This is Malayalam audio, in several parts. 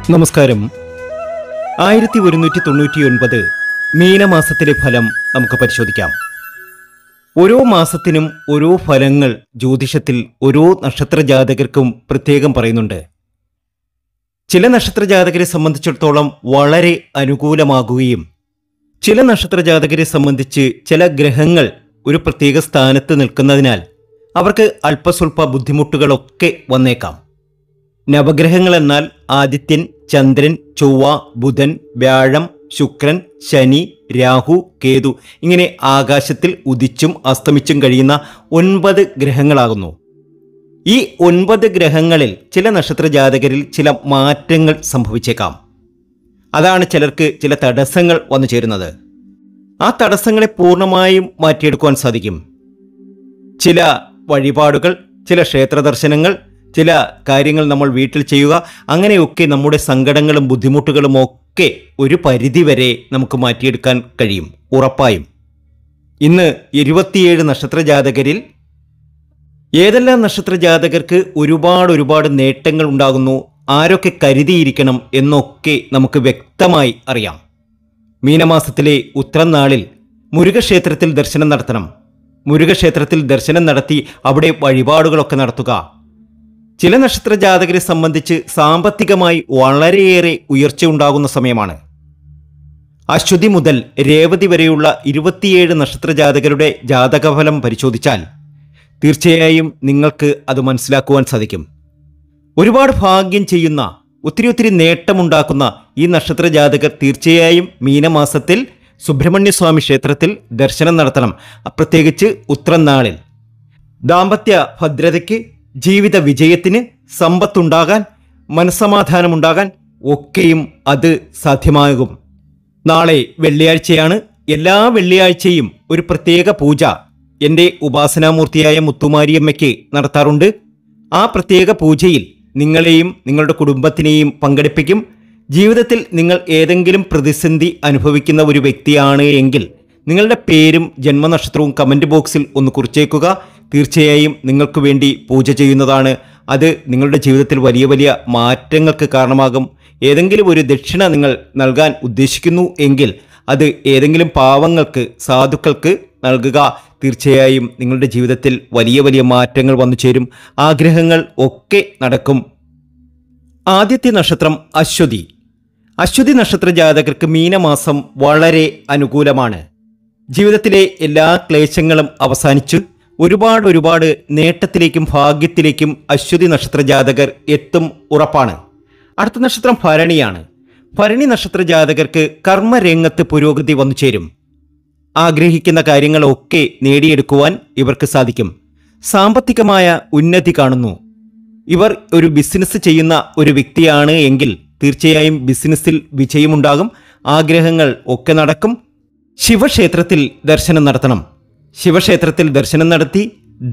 നമസ്കാരം. 1199 മീനമാസത്തിലെ ഫലം നമുക്ക് പരിശോധിക്കാം. ഓരോ മാസത്തിനും ഓരോ ഫലങ്ങൾ ജ്യോതിഷത്തിൽ ഓരോ നക്ഷത്രജാതകർക്കും പ്രത്യേകം പറയുന്നുണ്ട്. ചില നക്ഷത്രജാതകരെ സംബന്ധിച്ചിടത്തോളം വളരെ അനുകൂലമാകുകയും ചില നക്ഷത്രജാതകരെ സംബന്ധിച്ച് ചില ഗ്രഹങ്ങൾ ഒരു പ്രത്യേക സ്ഥാനത്ത് നിൽക്കുന്നതിനാൽ അവർക്ക് അല്പസ്വല്പ ബുദ്ധിമുട്ടുകളൊക്കെ വന്നേക്കാം. നവഗ്രഹങ്ങൾ എന്നാൽ ആദിത്യൻ, ചന്ദ്രൻ, ചൊവ്വ, ബുധൻ, വ്യാഴം, ശുക്രൻ, ശനി, രാഹു, കേതു ഇങ്ങനെ ആകാശത്തിൽ ഉദിച്ചും അസ്തമിച്ചും കഴിയുന്ന 9 ഗ്രഹങ്ങളാകുന്നു. ഈ 9 ഗ്രഹങ്ങളിൽ ചില നക്ഷത്രജാതകരിൽ ചില മാറ്റങ്ങൾ സംഭവിച്ചേക്കാം. അതാണ് ചിലർക്ക് ചില തടസ്സങ്ങൾ വന്നു ചേരുന്നത്. ആ തടസ്സങ്ങളെ പൂർണ്ണമായും മാറ്റിയെടുക്കുവാൻ സാധിക്കും. ചില വഴിപാടുകൾ, ചില ക്ഷേത്ര ദർശനങ്ങൾ, ചില കാര്യങ്ങൾ നമ്മൾ വീട്ടിൽ ചെയ്യുക, അങ്ങനെയൊക്കെ നമ്മുടെ സങ്കടങ്ങളും ബുദ്ധിമുട്ടുകളും ഒക്കെ ഒരു പരിധിവരെ നമുക്ക് മാറ്റിയെടുക്കാൻ കഴിയും, ഉറപ്പായും. ഇന്ന് 27 നക്ഷത്രജാതകരിൽ ഏതെല്ലാം നക്ഷത്രജാതകർക്ക് ഒരുപാട് നേട്ടങ്ങൾ ഉണ്ടാകുന്നു, ആരൊക്കെ കരുതിയിരിക്കണം എന്നൊക്കെ നമുക്ക് വ്യക്തമായി അറിയാം. മീനമാസത്തിലെ ഉത്രം നാളിൽ മുരുകക്ഷേത്രത്തിൽ ദർശനം നടത്തണം. മുരുകക്ഷേത്രത്തിൽ ദർശനം നടത്തി അവിടെ വഴിപാടുകളൊക്കെ നടത്തുക. ചില നക്ഷത്രജാതകരെ സംബന്ധിച്ച് സാമ്പത്തികമായി വളരെയേറെ ഉയർച്ച ഉണ്ടാകുന്ന സമയമാണ്. അശ്വതി മുതൽ രേവതി വരെയുള്ള 27 നക്ഷത്രജാതകരുടെ ജാതകഫലം പരിശോധിച്ചാൽ തീർച്ചയായും നിങ്ങൾക്ക് അത് മനസ്സിലാക്കുവാൻ സാധിക്കും. ഒരുപാട് ഭാഗ്യം ചെയ്യുന്ന, ഒത്തിരി നേട്ടമുണ്ടാക്കുന്ന ഈ നക്ഷത്രജാതകർ തീർച്ചയായും മീനമാസത്തിൽ സുബ്രഹ്മണ്യസ്വാമി ക്ഷേത്രത്തിൽ ദർശനം നടത്തണം. പ്രത്യേകിച്ച് ഉത്രം നാളിൽ ദാമ്പത്യ ഭദ്രതയ്ക്ക്, ജീവിത വിജയത്തിന്, സമ്പത്തുണ്ടാകാൻ, മനസ്സമാധാനമുണ്ടാകാൻ ഒക്കെയും അത് സാധ്യമാകും. നാളെ വെള്ളിയാഴ്ചയാണ്. എല്ലാ വെള്ളിയാഴ്ചയും ഒരു പ്രത്യേക പൂജ എൻ്റെ ഉപാസനാമൂർത്തിയായ മുത്തുമാരിയമ്മയ്ക്ക് നടത്താറുണ്ട്. ആ പ്രത്യേക പൂജയിൽ നിങ്ങളെയും നിങ്ങളുടെ കുടുംബത്തിനെയും പങ്കെടുപ്പിക്കും. ജീവിതത്തിൽ നിങ്ങൾ ഏതെങ്കിലും പ്രതിസന്ധി അനുഭവിക്കുന്ന ഒരു വ്യക്തിയാണ് എങ്കിൽ നിങ്ങളുടെ പേരും ജന്മനക്ഷത്രവും കമൻറ്റ് ബോക്സിൽ ഒന്ന് കുറിച്ചേക്കുക. തീർച്ചയായും നിങ്ങൾക്ക് വേണ്ടി പൂജ ചെയ്യുന്നതാണ്. അത് നിങ്ങളുടെ ജീവിതത്തിൽ വലിയ മാറ്റങ്ങൾക്ക് കാരണമാകും. ഏതെങ്കിലും ഒരു ദക്ഷിണ നിങ്ങൾ നൽകാൻ ഉദ്ദേശിക്കുന്നു എങ്കിൽ അത് ഏതെങ്കിലും പാവങ്ങൾക്ക്, സാധുക്കൾക്ക് നൽകുക. തീർച്ചയായും നിങ്ങളുടെ ജീവിതത്തിൽ വലിയ മാറ്റങ്ങൾ വന്നു ചേരും. ആഗ്രഹങ്ങൾ ഒക്കെ നടക്കും. ആദ്യത്തെ നക്ഷത്രം അശ്വതി. അശ്വതി നക്ഷത്ര ജാതകർക്ക് മീനമാസം വളരെ അനുകൂലമാണ്. ജീവിതത്തിലെ എല്ലാ ക്ലേശങ്ങളും അവസാനിച്ചു ഒരുപാട് നേട്ടത്തിലേക്കും ഭാഗ്യത്തിലേക്കും അശ്വതി നക്ഷത്ര ജാതകർ എത്തും, ഉറപ്പാണ്. അടുത്ത നക്ഷത്രം ഭരണിയാണ്. ഭരണി നക്ഷത്ര ജാതകർക്ക് കർമ്മരംഗത്ത് പുരോഗതി വന്നു ചേരും. ആഗ്രഹിക്കുന്ന കാര്യങ്ങളൊക്കെ നേടിയെടുക്കുവാൻ ഇവർക്ക് സാധിക്കും. സാമ്പത്തികമായ ഉന്നതി കാണുന്നു. ഇവർ ഒരു ബിസിനസ് ചെയ്യുന്ന ഒരു വ്യക്തിയാണ് എങ്കിൽ തീർച്ചയായും ബിസിനസ്സിൽ വിജയമുണ്ടാകും. ആഗ്രഹങ്ങൾ ഒക്കെ നടക്കും. ശിവക്ഷേത്രത്തിൽ ദർശനം നടത്തണം. ശിവക്ഷേത്രത്തിൽ ദർശനം നടത്തി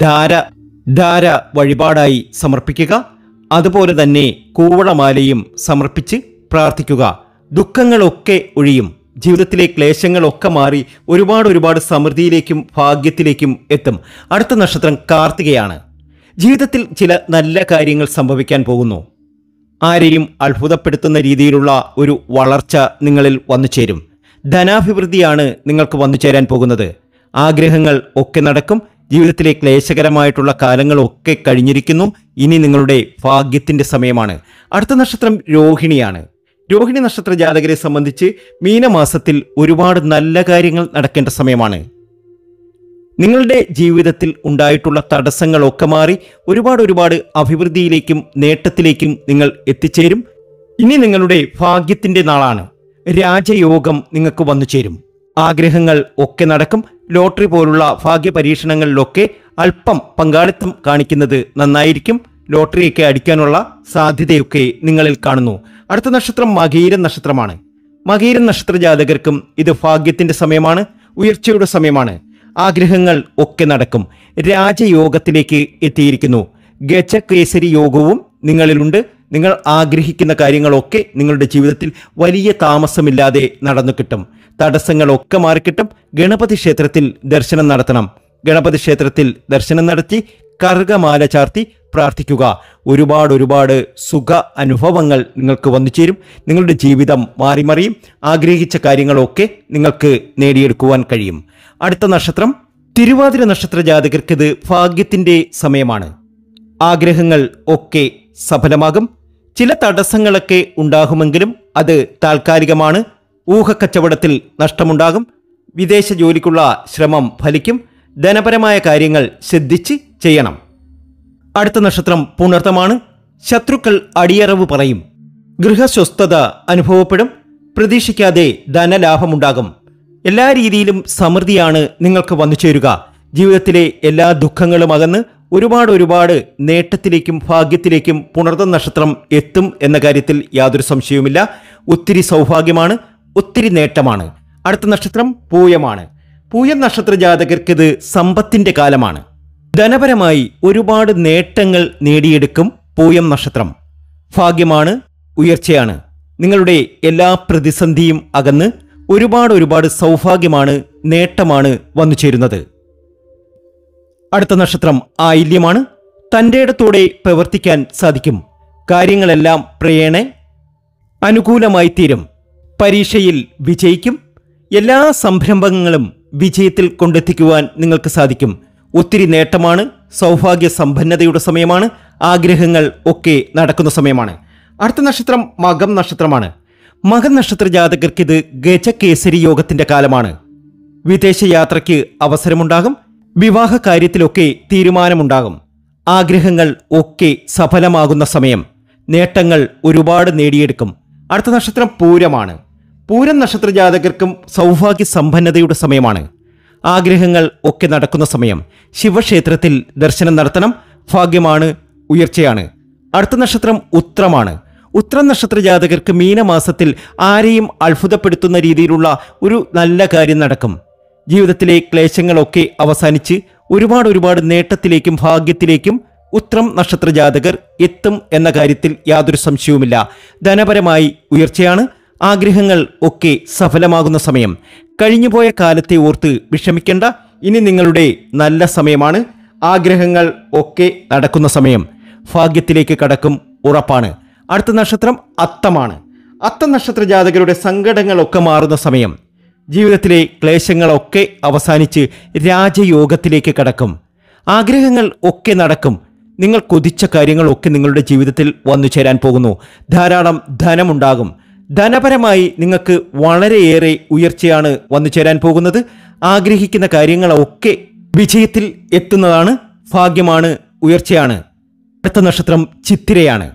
ധാര വഴിപാടായി സമർപ്പിക്കുക. അതുപോലെ തന്നെ കൂവളമാലയും സമർപ്പിച്ച് പ്രാർത്ഥിക്കുക. ദുഃഖങ്ങളൊക്കെ ഒഴിയും. ജീവിതത്തിലെ ക്ലേശങ്ങളൊക്കെ മാറി ഒരുപാട് സമൃദ്ധിയിലേക്കും ഭാഗ്യത്തിലേക്കും എത്തും. അടുത്ത നക്ഷത്രം കാർത്തികയാണ്. ജീവിതത്തിൽ ചില നല്ല കാര്യങ്ങൾ സംഭവിക്കാൻ പോകുന്നു. ആരെയും അത്ഭുതപ്പെടുത്തുന്ന രീതിയിലുള്ള ഒരു വളർച്ച നിങ്ങളിൽ വന്നു ചേരും. ധനാഭിവൃദ്ധിയാണ് നിങ്ങൾക്ക് വന്നു ചേരാൻ പോകുന്നത്. ആഗ്രഹങ്ങൾ ഒക്കെ നടക്കും. ജീവിതത്തിലെ ക്ലേശകരമായിട്ടുള്ള കാലങ്ങളൊക്കെ കഴിഞ്ഞിരിക്കുന്നു. ഇനി നിങ്ങളുടെ ഭാഗ്യത്തിൻ്റെ സമയമാണ്. അടുത്ത നക്ഷത്രം രോഹിണിയാണ്. രോഹിണി നക്ഷത്ര ജാതകരെ സംബന്ധിച്ച് മീനമാസത്തിൽ ഒരുപാട് നല്ല കാര്യങ്ങൾ നടക്കേണ്ട സമയമാണ്. നിങ്ങളുടെ ജീവിതത്തിൽ ഉണ്ടായിട്ടുള്ള തടസ്സങ്ങളൊക്കെ മാറി ഒരുപാട് അഭിവൃദ്ധിയിലേക്കും നേട്ടത്തിലേക്കും നിങ്ങൾ എത്തിച്ചേരും. ഇനി നിങ്ങളുടെ ഭാഗ്യത്തിൻ്റെ നാളാണ്. രാജയോഗം നിങ്ങൾക്ക് വന്നു ചേരും. ആഗ്രഹങ്ങൾ ഒക്കെ നടക്കും. ലോട്ടറി പോലുള്ള ഭാഗ്യ പരീക്ഷണങ്ങളിലൊക്കെ അല്പം പങ്കാളിത്തം കാണിക്കുന്നത് നന്നായിരിക്കും. ലോട്ടറിയൊക്കെ അടിക്കാനുള്ള സാധ്യതയൊക്കെ നിങ്ങളിൽ കാണുന്നു. അടുത്ത നക്ഷത്രം മകീരം നക്ഷത്രമാണ്. മകീരം നക്ഷത്ര ജാതകർക്കും ഇത് ഭാഗ്യത്തിൻ്റെ സമയമാണ്, ഉയർച്ചയുടെ സമയമാണ്. ആഗ്രഹങ്ങൾ ഒക്കെ നടക്കും. രാജയോഗത്തിലേക്ക് എത്തിയിരിക്കുന്നു. ഗജകേസരി യോഗവും നിങ്ങളിലുണ്ട്. നിങ്ങൾ ആഗ്രഹിക്കുന്ന കാര്യങ്ങളൊക്കെ നിങ്ങളുടെ ജീവിതത്തിൽ വലിയ താമസമില്ലാതെ നടന്നു കിട്ടും. തടസ്സങ്ങളൊക്കെ മാറിക്കിട്ടും. ഗണപതി ക്ഷേത്രത്തിൽ ദർശനം നടത്തണം. ഗണപതി ക്ഷേത്രത്തിൽ ദർശനം നടത്തി കറുകമാല ചാർത്തി പ്രാർത്ഥിക്കുക. ഒരുപാട് സുഖ അനുഭവങ്ങൾ നിങ്ങൾക്ക് വന്നു ചേരും. നിങ്ങളുടെ ജീവിതം മാറിമറിയും. ആഗ്രഹിച്ച കാര്യങ്ങളൊക്കെ നിങ്ങൾക്ക് നേടിയെടുക്കുവാൻ കഴിയും. അടുത്ത നക്ഷത്രം തിരുവാതിര നക്ഷത്ര ജാതകർക്ക് ഇത് ഭാഗ്യത്തിന്റെ സമയമാണ്. ആഗ്രഹങ്ങൾ ഒക്കെ സഫലമാകും. ചില തടസ്സങ്ങളൊക്കെ ഉണ്ടാകുമെങ്കിലും അത് താൽക്കാലികമാണ്. ഊഹക്കച്ചവടത്തിൽ നഷ്ടമുണ്ടാകും. വിദേശ ജോലിക്കുള്ള ശ്രമം ഫലിക്കും. ധനപരമായ കാര്യങ്ങൾ ശ്രദ്ധിച്ച് ചെയ്യണം. അടുത്ത നക്ഷത്രം പുണർത്തമാണ്. ശത്രുക്കൾ അടിയറവ് പറയും. ഗൃഹസ്വസ്ഥത അനുഭവപ്പെടും. പ്രതീക്ഷിക്കാതെ ധനലാഭമുണ്ടാകും. എല്ലാ രീതിയിലും സമൃദ്ധിയാണ് നിങ്ങൾക്ക് വന്നു ചേരുക. ജീവിതത്തിലെ എല്ലാ ദുഃഖങ്ങളും അകന്ന് ഒരുപാട് നേട്ടത്തിലേക്കും ഭാഗ്യത്തിലേക്കും പുണർതം നക്ഷത്രം എത്തും എന്ന കാര്യത്തിൽ യാതൊരു സംശയവുമില്ല. ഒത്തിരി സൗഭാഗ്യമാണ്, ഒത്തിരി നേട്ടമാണ്. അടുത്ത നക്ഷത്രം പൂയമാണ്. പൂയം നക്ഷത്ര ജാതകർക്ക് ഇത് സമ്പത്തിന്റെ കാലമാണ്. ധനപരമായി ഒരുപാട് നേട്ടങ്ങൾ നേടിയെടുക്കും പൂയം നക്ഷത്രം. ഭാഗ്യമാണ്, ഉയർച്ചയാണ്. നിങ്ങളുടെ എല്ലാ പ്രതിസന്ധിയും അകന്ന് ഒരുപാട് സൗഭാഗ്യമാണ്, നേട്ടമാണ് വന്നു ചേരുന്നത്. അടുത്ത നക്ഷത്രം ആയില്യമാണ്. തൻ്റെ ഇടത്തോടെ പ്രവർത്തിക്കാൻ സാധിക്കും. കാര്യങ്ങളെല്ലാം പ്രേണ അനുകൂലമായി തീരും. പരീക്ഷയിൽ വിജയിക്കും. എല്ലാ സംരംഭങ്ങളും വിജയത്തിൽ കൊണ്ടെത്തിക്കുവാൻ നിങ്ങൾക്ക് സാധിക്കും. ഒത്തിരി നേട്ടമാണ്. സൗഭാഗ്യ സമ്പന്നതയുടെ സമയമാണ്. ആഗ്രഹങ്ങൾ ഒക്കെ നടക്കുന്ന സമയമാണ്. അടുത്ത നക്ഷത്രം മകം നക്ഷത്രമാണ്. മകം നക്ഷത്ര ജാതകർക്ക് ഇത് ഗജകേസരി യോഗത്തിന്റെ കാലമാണ്. വിദേശ യാത്രയ്ക്ക് അവസരമുണ്ടാകും. വിവാഹ കാര്യത്തിലൊക്കെ തീരുമാനമുണ്ടാകും. ആഗ്രഹങ്ങൾ ഒക്കെ സഫലമാകുന്ന സമയം. നേട്ടങ്ങൾ ഒരുപാട് നേടിയെടുക്കും. അടുത്ത നക്ഷത്രം പൂരമാണ്. പൂരം നക്ഷത്ര ജാതകർക്കും സൗഭാഗ്യ സമ്പന്നതയുടെ സമയമാണ്. ആഗ്രഹങ്ങൾ ഒക്കെ നടക്കുന്ന സമയം. ശിവക്ഷേത്രത്തിൽ ദർശനം നടത്തണം. ഭാഗ്യമാണ്, ഉയർച്ചയാണ്. അടുത്ത നക്ഷത്രം ഉത്രമാണ്. ഉത്രം നക്ഷത്ര ജാതകർക്ക് മീനമാസത്തിൽ ആരെയും അത്ഭുതപ്പെടുത്തുന്ന രീതിയിലുള്ള ഒരു നല്ല കാര്യം നടക്കും. ജീവിതത്തിലെ ക്ലേശങ്ങളൊക്കെ അവസാനിച്ച് ഒരുപാട് നേട്ടത്തിലേക്കും ഭാഗ്യത്തിലേക്കും ഉത്രം നക്ഷത്ര ജാതകർ എത്തും എന്ന കാര്യത്തിൽ യാതൊരു സംശയവുമില്ല. ധനപരമായി ഉയർച്ചയാണ്. ആഗ്രഹങ്ങൾ ഒക്കെ സഫലമാകുന്ന സമയം. കഴിഞ്ഞുപോയ കാലത്തെ ഓർത്ത് വിഷമിക്കേണ്ട. ഇനി നിങ്ങളുടെ നല്ല സമയമാണ്. ആഗ്രഹങ്ങൾ ഒക്കെ നടക്കുന്ന സമയം. ഭാഗ്യത്തിലേക്ക് കടക്കും, ഉറപ്പാണ്. അടുത്ത നക്ഷത്രം അത്തമാണ്. അത്തം നക്ഷത്ര ജാതകരുടെ സങ്കടങ്ങളൊക്കെ മാറുന്ന സമയം. ജീവിതത്തിലെ ക്ലേശങ്ങളൊക്കെ അവസാനിച്ച് രാജയോഗത്തിലേക്ക് കടക്കും. ആഗ്രഹങ്ങൾ ഒക്കെ നടക്കും. നിങ്ങൾ കൊതിച്ച കാര്യങ്ങളൊക്കെ നിങ്ങളുടെ ജീവിതത്തിൽ വന്നു ചേരാൻ പോകുന്നു. ധാരാളം ധനമുണ്ടാകും. ധനപരമായി നിങ്ങൾക്ക് വളരെയേറെ ഉയർച്ചയാണ് വന്നു ചേരാൻ പോകുന്നത്. ആഗ്രഹിക്കുന്ന കാര്യങ്ങളൊക്കെ വിജയത്തിൽ എത്തുന്നതാണ്. ഭാഗ്യമാണ്, ഉയർച്ചയാണ്. അടുത്ത നക്ഷത്രം ചിത്തിരയാണ്.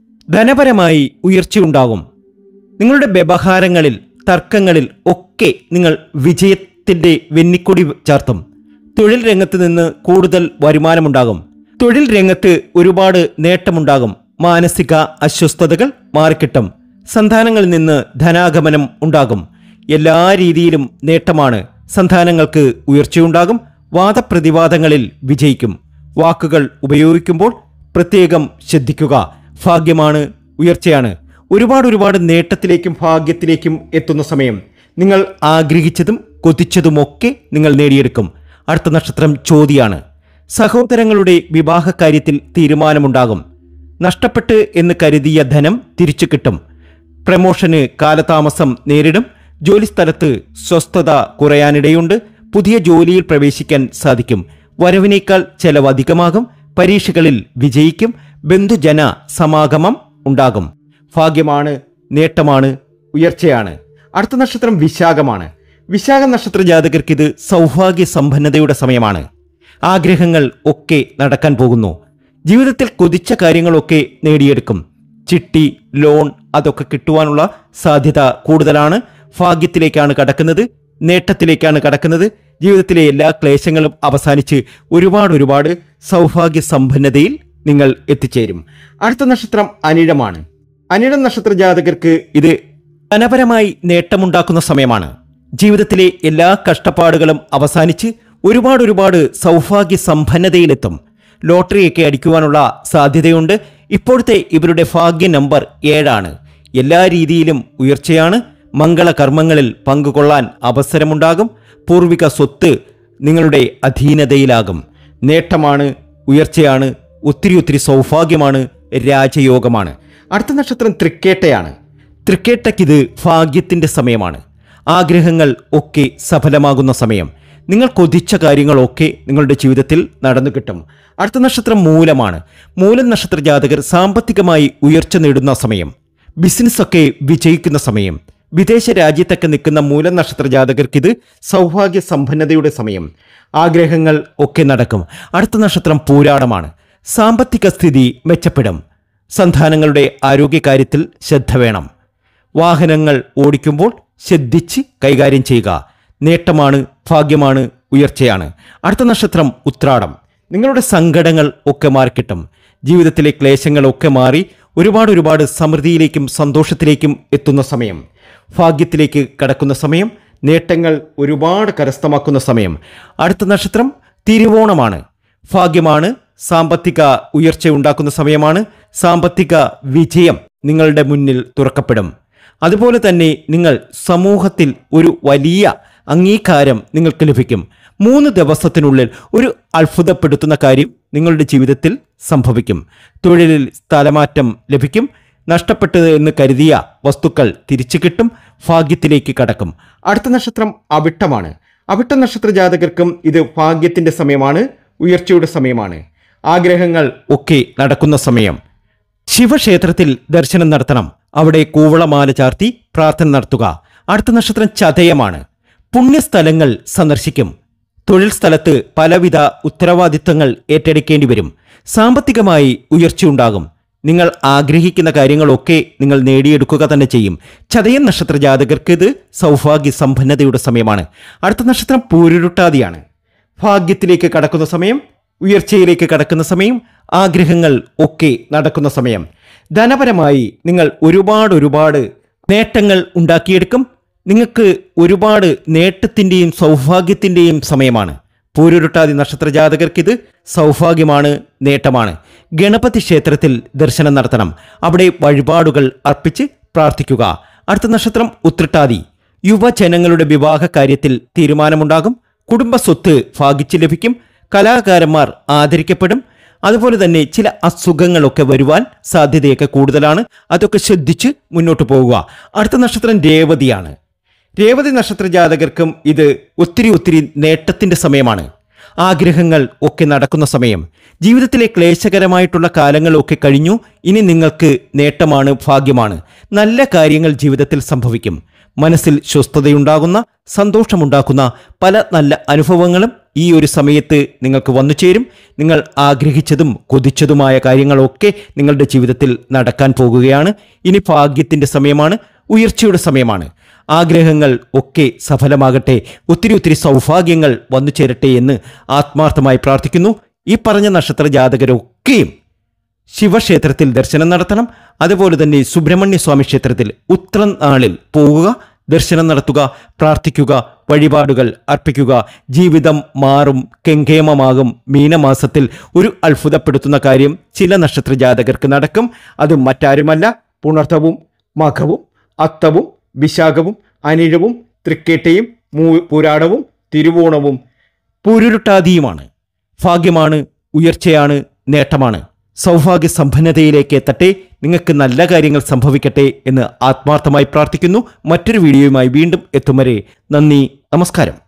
ധനപരമായി ഉയർച്ചയുണ്ടാകും. നിങ്ങളുടെ വ്യവഹാരങ്ങളിൽ തർക്കങ്ങളിൽ ഒക്കെ നിങ്ങൾ വിജയത്തിന്റെ വെന്നിക്കൊടി ചാർത്തും. തൊഴിൽ രംഗത്ത് നിന്ന് കൂടുതൽ വരുമാനമുണ്ടാകും. തൊഴിൽ രംഗത്ത് ഒരുപാട് നേട്ടമുണ്ടാകും. മാനസിക അസ്വസ്ഥതകൾ മാറിക്കിട്ടും. സന്താനങ്ങളിൽ നിന്ന് ധനാഗമനം ഉണ്ടാകും. എല്ലാ രീതിയിലും നേട്ടമാണ്. സന്താനങ്ങൾക്ക് ഉയർച്ചയുണ്ടാകും. വാദപ്രതിവാദങ്ങളിൽ വിജയിക്കും. വാക്കുകൾ ഉപയോഗിക്കുമ്പോൾ പ്രത്യേകം ശ്രദ്ധിക്കുക. ഭാഗ്യമാണ്, ഉയർച്ചയാണ്. ഒരുപാട് നേട്ടത്തിലേക്കും ഭാഗ്യത്തിലേക്കും എത്തുന്ന സമയം. നിങ്ങൾ ആഗ്രഹിച്ചതും കൊതിച്ചതുമൊക്കെ നിങ്ങൾ നേടിയെടുക്കും. അടുത്ത നക്ഷത്രം ചോതിയാണ്. സഹോദരങ്ങളുടെ വിവാഹ കാര്യത്തിൽ തീരുമാനമുണ്ടാകും. നഷ്ടപ്പെട്ട് എന്ന് കരുതിയ ധനം തിരിച്ചു കിട്ടും. പ്രമോഷന് കാലതാമസം നേരിടും. ജോലിസ്ഥലത്ത് സ്വസ്ഥത കുറയാനിടയുണ്ട്. പുതിയ ജോലിയിൽ പ്രവേശിക്കാൻ സാധിക്കും. വരവിനേക്കാൾ ചെലവ് അധികമാകും. പരീക്ഷകളിൽ വിജയിക്കും. ബന്ധുജന സമാഗമം ഉണ്ടാകും. ഭാഗ്യമാണ്, നേട്ടമാണ്, ഉയർച്ചയാണ്. അടുത്ത നക്ഷത്രം വിശാഖമാണ്. വിശാഖ നക്ഷത്ര ജാതകർക്ക് ഇത് സൗഭാഗ്യ സമ്പന്നതയുടെ സമയമാണ്. ആഗ്രഹങ്ങൾ ഒക്കെ നടക്കാൻ പോകുന്നു. ജീവിതത്തിൽ കൊതിച്ച കാര്യങ്ങളൊക്കെ നേടിയെടുക്കും. ചിട്ടി, ലോൺ അതൊക്കെ കിട്ടുവാനുള്ള സാധ്യത കൂടുതലാണ്. ഭാഗ്യത്തിലേക്കാണ് കടക്കുന്നത്, നേട്ടത്തിലേക്കാണ് കടക്കുന്നത്. ജീവിതത്തിലെ എല്ലാ ക്ലേശങ്ങളും അവസാനിച്ച് ഒരുപാട് സൗഭാഗ്യ സമ്പന്നതയിൽ നിങ്ങൾ എത്തിച്ചേരും. അടുത്ത നക്ഷത്രം അനിഴമാണ്. അനിഴം നക്ഷത്ര ജാതകർക്ക് ഇത് ധനപരമായി നേട്ടമുണ്ടാക്കുന്ന സമയമാണ്. ജീവിതത്തിലെ എല്ലാ കഷ്ടപ്പാടുകളും അവസാനിച്ച് ഒരുപാട് സൗഭാഗ്യ സമ്പന്നതയിലെത്തും. ലോട്ടറിയൊക്കെ അടിക്കുവാനുള്ള സാധ്യതയുണ്ട്. ഇപ്പോഴത്തെ ഇവരുടെ ഭാഗ്യ നമ്പർ 7 എല്ലാ രീതിയിലും ഉയർച്ചയാണ്. മംഗളകർമ്മങ്ങളിൽ പങ്കുകൊള്ളാൻ അവസരമുണ്ടാകും. പൂർവിക സ്വത്ത് നിങ്ങളുടെ അധീനതയിലാകും. നേട്ടമാണ്, ഉയർച്ചയാണ്, ഒത്തിരി സൗഭാഗ്യമാണ്, രാജയോഗമാണ്. അടുത്ത നക്ഷത്രം തൃക്കേട്ടയാണ്. തൃക്കേട്ടയ്ക്കിത് ഭാഗ്യത്തിൻ്റെ സമയമാണ്. ആഗ്രഹങ്ങൾ ഒക്കെ സഫലമാകുന്ന സമയം. നിങ്ങൾ കൊതിച്ച കാര്യങ്ങളൊക്കെ നിങ്ങളുടെ ജീവിതത്തിൽ നടന്നു കിട്ടും. അടുത്ത നക്ഷത്രം മൂലമാണ്. മൂലം നക്ഷത്ര ജാതകർ സാമ്പത്തികമായി ഉയർച്ച നേടുന്ന സമയം, ബിസിനസ്സൊക്കെ വിജയിക്കുന്ന സമയം. വിദേശ രാജ്യത്തൊക്കെ നിൽക്കുന്ന മൂലം നക്ഷത്ര ജാതകർക്കിത് സൗഭാഗ്യ സമ്പന്നതയുടെ സമയം. ആഗ്രഹങ്ങൾ ഒക്കെ നടക്കും. അടുത്ത നക്ഷത്രം പൂരാടമാണ്. സാമ്പത്തിക സ്ഥിതി മെച്ചപ്പെടും. സന്താനങ്ങളുടെ ആരോഗ്യകാര്യത്തിൽ ശ്രദ്ധ വേണം. വാഹനങ്ങൾ ഓടിക്കുമ്പോൾ ശ്രദ്ധിച്ച് കൈകാര്യം ചെയ്യുക. നേട്ടമാണ്, ഭാഗ്യമാണ്, ഉയർച്ചയാണ്. അടുത്ത നക്ഷത്രം ഉത്രാടം. നിങ്ങളുടെ സങ്കടങ്ങൾ ഒക്കെ മാറിക്കിട്ടും. ജീവിതത്തിലെ ക്ലേശങ്ങളൊക്കെ മാറി ഒരുപാട് സമൃദ്ധിയിലേക്കും സന്തോഷത്തിലേക്കും എത്തുന്ന സമയം. ഭാഗ്യത്തിലേക്ക് കടക്കുന്ന സമയം. നേട്ടങ്ങൾ ഒരുപാട് കരസ്ഥമാക്കുന്ന സമയം. അടുത്ത നക്ഷത്രം തിരുവോണമാണ്. ഭാഗ്യമാണ്, സാമ്പത്തിക ഉയർച്ച ഉണ്ടാക്കുന്ന സമയമാണ്. സാമ്പത്തിക വിജയം നിങ്ങളുടെ മുന്നിൽ തുറക്കപ്പെടും. അതുപോലെ തന്നെ നിങ്ങൾ സമൂഹത്തിൽ ഒരു വലിയ അംഗീകാരം നിങ്ങൾക്ക് ലഭിക്കും. 3 ദിവസത്തിനുള്ളിൽ ഒരു അത്ഭുതപ്പെടുത്തുന്ന കാര്യം നിങ്ങളുടെ ജീവിതത്തിൽ സംഭവിക്കും. തൊഴിലിൽ സ്ഥലമാറ്റം ലഭിക്കും. നഷ്ടപ്പെട്ടത് എന്ന് കരുതിയ വസ്തുക്കൾ തിരിച്ചു കിട്ടും. ഭാഗ്യത്തിലേക്ക് കടക്കും. അടുത്ത നക്ഷത്രം അവിട്ടമാണ്. അവിട്ട നക്ഷത്ര ജാതകർക്കും ഇത് ഭാഗ്യത്തിൻ്റെ സമയമാണ്, ഉയർച്ചയുടെ സമയമാണ്. ആഗ്രഹങ്ങൾ ഒക്കെ നടക്കുന്ന സമയം. ശിവക്ഷേത്രത്തിൽ ദർശനം നടത്തണം. അവിടെ കൂവളമാല ചാർത്തി പ്രാർത്ഥന നടത്തുക. അടുത്ത നക്ഷത്രം ചതയമാണ്. പുണ്യസ്ഥലങ്ങൾ സന്ദർശിക്കും. തൊഴിൽ സ്ഥലത്ത് പലവിധ ഉത്തരവാദിത്തങ്ങൾ ഏറ്റെടുക്കേണ്ടി വരും. സാമ്പത്തികമായി ഉയർച്ചയുണ്ടാകും. നിങ്ങൾ ആഗ്രഹിക്കുന്ന കാര്യങ്ങളൊക്കെ നിങ്ങൾ നേടിയെടുക്കുക തന്നെ ചെയ്യും. ചതയൻ നക്ഷത്ര ജാതകർക്ക് ഇത് സൗഭാഗ്യ സമ്പന്നതയുടെ സമയമാണ്. അടുത്ത നക്ഷത്രം പൂരുരുട്ടാതിയാണ്. ഭാഗ്യത്തിലേക്ക് കടക്കുന്ന സമയം, ഉയർച്ചയിലേക്ക് കടക്കുന്ന സമയം. ആഗ്രഹങ്ങൾ ഒക്കെ നടക്കുന്ന സമയം. ധനപരമായി നിങ്ങൾ ഒരുപാട് നേട്ടങ്ങൾ ഉണ്ടാക്കിയെടുക്കും. നിങ്ങൾക്ക് ഒരുപാട് നേട്ടത്തിൻ്റെയും സൗഭാഗ്യത്തിൻ്റെയും സമയമാണ്. പൂരുരുട്ടാതി നക്ഷത്ര ജാതകർക്കിത് സൗഭാഗ്യമാണ്, നേട്ടമാണ്. ഗണപതി ക്ഷേത്രത്തിൽ ദർശനം നടത്തണം. അവിടെ വഴിപാടുകൾ അർപ്പിച്ച് പ്രാർത്ഥിക്കുക. അടുത്ത നക്ഷത്രം ഉത്രട്ടാതി. യുവജനങ്ങളുടെ വിവാഹ കാര്യത്തിൽ തീരുമാനമുണ്ടാകും. കുടുംബ സ്വത്ത് ഭാഗിച്ച് ലഭിക്കും. കലാകാരന്മാർ ആദരിക്കപ്പെടും. അതുപോലെ തന്നെ ചില അസുഖങ്ങളൊക്കെ വരുവാൻ സാധ്യതയൊക്കെ കൂടുതലാണ്. അതൊക്കെ ശ്രദ്ധിച്ച് മുന്നോട്ട് പോവുക. അടുത്ത നക്ഷത്രം രേവതിയാണ്. രേവതി നക്ഷത്ര ജാതകർക്കും ഇത് ഒത്തിരി നേട്ടത്തിൻ്റെ സമയമാണ്. ആഗ്രഹങ്ങൾ ഒക്കെ നടക്കുന്ന സമയം. ജീവിതത്തിലെ ക്ലേശകരമായിട്ടുള്ള കാലങ്ങളൊക്കെ കഴിഞ്ഞു. ഇനി നിങ്ങൾക്ക് നേട്ടമാണ്, ഭാഗ്യമാണ്. നല്ല കാര്യങ്ങൾ ജീവിതത്തിൽ സംഭവിക്കും. മനസ്സിൽ സ്വസ്ഥതയുണ്ടാകുന്ന, സന്തോഷമുണ്ടാക്കുന്ന പല നല്ല അനുഭവങ്ങളും ഈ ഒരു സമയത്ത് നിങ്ങൾക്ക് വന്നു ചേരും. നിങ്ങൾ ആഗ്രഹിച്ചതും കൊതിച്ചതുമായ കാര്യങ്ങളൊക്കെ നിങ്ങളുടെ ജീവിതത്തിൽ നടക്കാൻ പോകുകയാണ്. ഇനി ഭാഗ്യത്തിൻ്റെ സമയമാണ്, ഉയർച്ചയുടെ സമയമാണ്. ആഗ്രഹങ്ങൾ ഒക്കെ സഫലമാകട്ടെ. ഒത്തിരി സൗഭാഗ്യങ്ങൾ വന്നു ചേരട്ടെ എന്ന് ആത്മാർത്ഥമായി പ്രാർത്ഥിക്കുന്നു. ഈ പറഞ്ഞ നക്ഷത്ര ജാതകരൊക്കെയും ശിവക്ഷേത്രത്തിൽ ദർശനം നടത്തണം. അതുപോലെ തന്നെ സുബ്രഹ്മണ്യ സ്വാമി ക്ഷേത്രത്തിൽ ഉത്രം നാളിൽ പോവുക, ദർശനം നടത്തുക, പ്രാർത്ഥിക്കുക, വഴിപാടുകൾ അർപ്പിക്കുക. ജീവിതം മാറും, കെങ്കേമമാകും. മീനമാസത്തിൽ ഒരു അത്ഭുതപ്പെടുത്തുന്ന കാര്യം ചില നക്ഷത്ര ജാതകർക്ക് നടക്കും. അത് മറ്റാരുമല്ല, പുണർത്തവും മഖവും അത്തവും വിശാഖവും അനിഴവും തൃക്കേട്ടയും പൂരാടവും തിരുവോണവും പൂരുരുട്ടാതിയുമാണ്. ഭാഗ്യമാണ്, ഉയർച്ചയാണ്, നേട്ടമാണ്. സൗഭാഗ്യ സമ്പന്നതയിലേക്ക് എത്തട്ടെ. നിങ്ങൾക്ക് നല്ല കാര്യങ്ങൾ സംഭവിക്കട്ടെ എന്ന് ആത്മാർത്ഥമായി പ്രാർത്ഥിക്കുന്നു. മറ്റൊരു വീഡിയോയുമായി വീണ്ടും എത്തും വരെ നന്ദി, നമസ്കാരം.